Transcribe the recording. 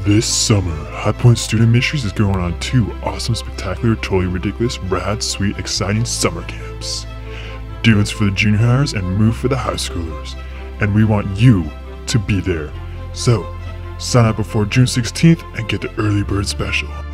This summer, High Point Student Ministries is going on 2 awesome, spectacular, totally ridiculous, rad, sweet, exciting summer camps. Doings for the junior hires and move for the high schoolers. And we want you to be there. So, sign up before June 16th and get the early bird special.